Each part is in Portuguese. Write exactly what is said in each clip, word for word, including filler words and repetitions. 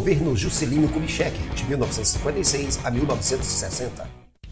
Governo Juscelino Kubitschek, de mil novecentos e cinquenta e seis a mil novecentos e sessenta.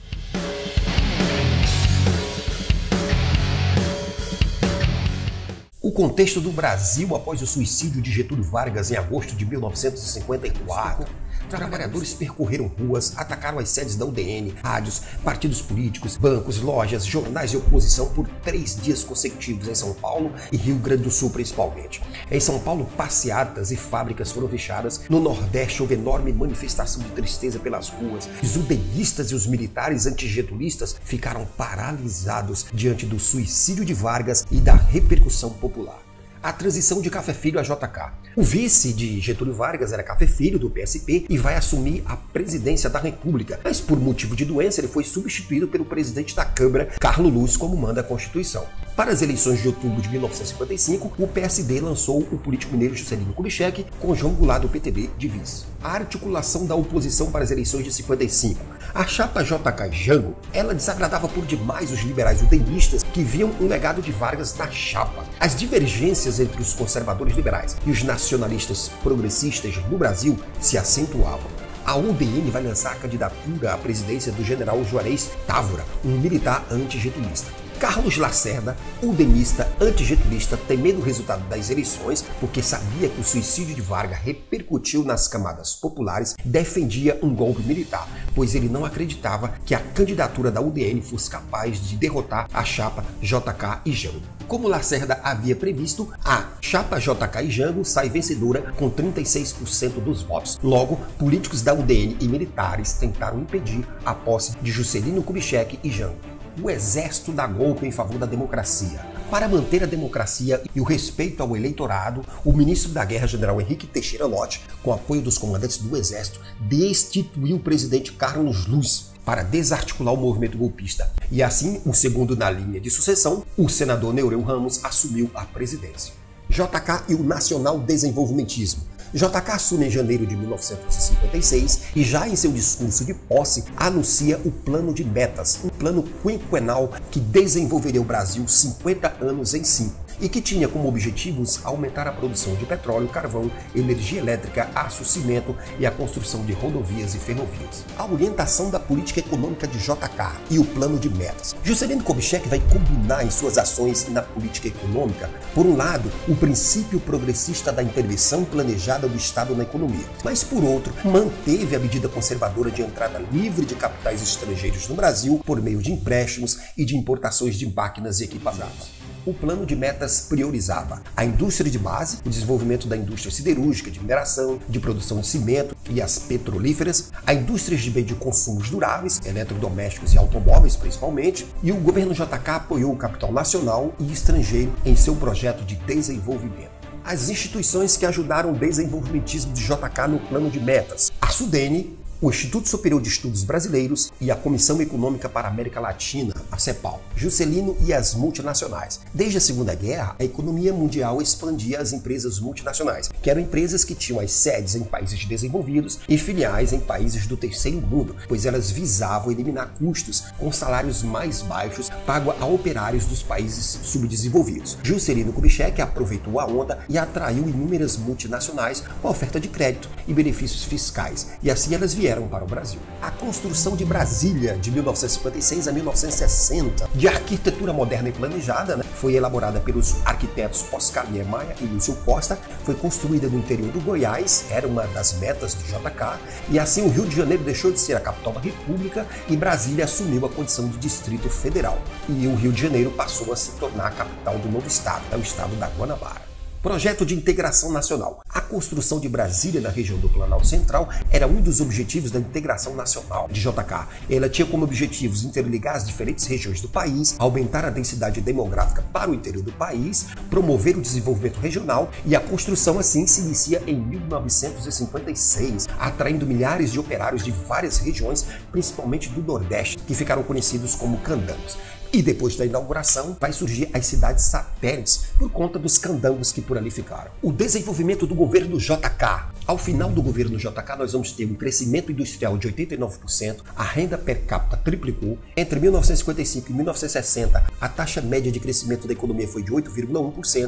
O contexto do Brasil após o suicídio de Getúlio Vargas em agosto de mil novecentos e cinquenta e quatro. Trabalhadores percorreram ruas, atacaram as sedes da U D N, rádios, partidos políticos, bancos, lojas, jornais de oposição por três dias consecutivos em São Paulo e Rio Grande do Sul principalmente. Em São Paulo, passeatas e fábricas foram fechadas. No Nordeste, houve enorme manifestação de tristeza pelas ruas. Os udenistas e os militares antigetulistas ficaram paralisados diante do suicídio de Vargas e da repercussão popular. A transição de Café Filho a J K. O vice de Getúlio Vargas era Café Filho, do P S P, e vai assumir a presidência da República, mas por motivo de doença ele foi substituído pelo presidente da Câmara, Carlos Luz, como manda a Constituição. Para as eleições de outubro de mil novecentos e cinquenta e cinco, o P S D lançou o político mineiro Juscelino Kubitschek com João Goulart do P T B de vice. A articulação da oposição para as eleições de cinquenta e cinco. A chapa J K e Jango, ela desagradava por demais os liberais udenistas que viam um legado de Vargas na chapa. As divergências entre os conservadores liberais e os nacionalistas progressistas no Brasil se acentuavam. A U D N vai lançar a candidatura à presidência do general Juarez Távora, um militar antigetulista. Carlos Lacerda, udenista antigetulista, temendo o resultado das eleições, porque sabia que o suicídio de Vargas repercutiu nas camadas populares, defendia um golpe militar, pois ele não acreditava que a candidatura da U D N fosse capaz de derrotar a chapa J K e Jango. Como Lacerda havia previsto, a chapa J K e Jango sai vencedora com trinta e seis por cento dos votos. Logo, políticos da U D N e militares tentaram impedir a posse de Juscelino Kubitschek e Jango. O exército dá golpe em favor da democracia. Para manter a democracia e o respeito ao eleitorado, o ministro da Guerra, general Henrique Teixeira Lott, com apoio dos comandantes do exército, destituiu o presidente Carlos Luz para desarticular o movimento golpista. E assim, o segundo na linha de sucessão, o senador Neureu Ramos, assumiu a presidência. J K e o nacional desenvolvimentismo. J K assume em janeiro de mil novecentos e cinquenta e seis e já em seu discurso de posse anuncia o plano de metas, um plano quinquenal que desenvolveria o Brasil cinquenta anos em cinco e que tinha como objetivos aumentar a produção de petróleo, carvão, energia elétrica, aço, cimento e a construção de rodovias e ferrovias. A orientação da política econômica de J K e o plano de metas. Juscelino Kubitschek vai combinar em suas ações na política econômica, por um lado, o princípio progressista da intervenção planejada do Estado na economia, mas por outro, manteve a medida conservadora de entrada livre de capitais estrangeiros no Brasil por meio de empréstimos e de importações de máquinas e equipamentos. O plano de metas priorizava a indústria de base, o desenvolvimento da indústria siderúrgica, de mineração, de produção de cimento e as petrolíferas, a indústria de bem de consumos duráveis, eletrodomésticos e automóveis principalmente, e o governo J K apoiou o capital nacional e estrangeiro em seu projeto de desenvolvimento. As instituições que ajudaram o desenvolvimentismo de J K no plano de metas: a Sudene, o Instituto Superior de Estudos Brasileiros e a Comissão Econômica para a América Latina, a CEPAL, Juscelino e as multinacionais. Desde a Segunda Guerra, a economia mundial expandia as empresas multinacionais, que eram empresas que tinham as sedes em países desenvolvidos e filiais em países do terceiro mundo, pois elas visavam eliminar custos com salários mais baixos pagos a operários dos países subdesenvolvidos. Juscelino Kubitschek aproveitou a onda e atraiu inúmeras multinacionais com oferta de crédito e benefícios fiscais, e assim elas vieram para o Brasil. A construção de Brasília, de mil novecentos e cinquenta e seis a mil novecentos e sessenta, de arquitetura moderna e planejada, né, foi elaborada pelos arquitetos Oscar Niemeyer e Lúcio Costa, foi construída no interior do Goiás, era uma das metas do J K, e assim o Rio de Janeiro deixou de ser a capital da República e Brasília assumiu a condição de Distrito Federal. E o Rio de Janeiro passou a se tornar a capital do novo estado, é o estado da Guanabara. Projeto de integração nacional. A construção de Brasília na região do Planalto Central era um dos objetivos da integração nacional de J K. Ela tinha como objetivos interligar as diferentes regiões do país, aumentar a densidade demográfica para o interior do país, promover o desenvolvimento regional, e a construção assim se inicia em mil novecentos e cinquenta e seis, atraindo milhares de operários de várias regiões, principalmente do Nordeste, que ficaram conhecidos como candangos. E depois da inauguração, vai surgir as cidades satélites por conta dos candangos que por ali ficaram. O desenvolvimento do governo J K. Ao final do governo J K, nós vamos ter um crescimento industrial de oitenta e nove por cento, a renda per capita triplicou. Entre mil novecentos e cinquenta e cinco e mil novecentos e sessenta, a taxa média de crescimento da economia foi de oito vírgula um por cento.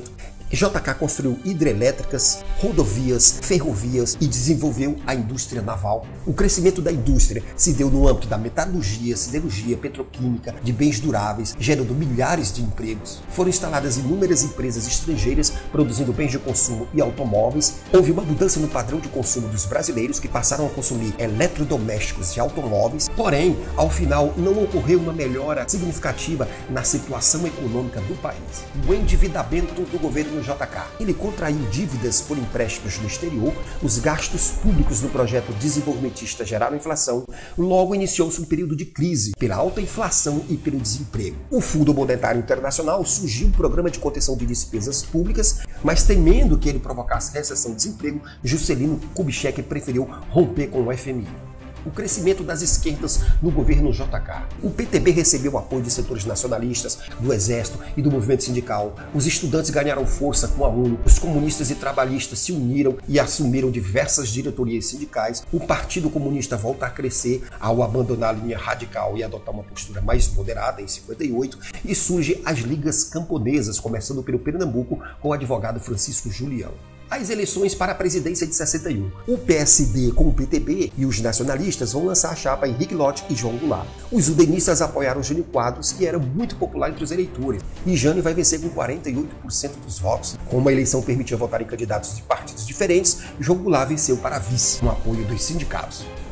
J K construiu hidrelétricas, rodovias, ferrovias e desenvolveu a indústria naval. O crescimento da indústria se deu no âmbito da metalurgia, siderurgia, petroquímica, de bens duráveis, gerando milhares de empregos. Foram instaladas inúmeras empresas estrangeiras produzindo bens de consumo e automóveis. Houve uma mudança no padrão de consumo dos brasileiros, que passaram a consumir eletrodomésticos e automóveis. Porém, ao final, não ocorreu uma melhora significativa na situação econômica do país. O endividamento do governo J K. Ele contraiu dívidas por empréstimos no exterior, os gastos públicos do projeto desenvolvimentista geraram inflação, logo iniciou-se um período de crise pela alta inflação e pelo desemprego. O Fundo Monetário Internacional surgiu um programa de contenção de despesas públicas, mas temendo que ele provocasse recessão e desemprego, Juscelino Kubitschek preferiu romper com o F M I. O crescimento das esquerdas no governo J K. O P T B recebeu apoio de setores nacionalistas, do Exército e do movimento sindical. Os estudantes ganharam força com a UNO. Os comunistas e trabalhistas se uniram e assumiram diversas diretorias sindicais. O Partido Comunista volta a crescer ao abandonar a linha radical e adotar uma postura mais moderada em cinquenta e oito. E surgem as ligas camponesas, começando pelo Pernambuco com o advogado Francisco Julião. As eleições para a presidência de sessenta e um. O P S D com o P T B e os nacionalistas vão lançar a chapa Henrique Lott e João Goulart. Os udenistas apoiaram Jânio Quadros, que era muito popular entre os eleitores, e Jânio vai vencer com quarenta e oito por cento dos votos. Como a eleição permitia votar em candidatos de partidos diferentes, João Goulart venceu para vice, com apoio dos sindicatos.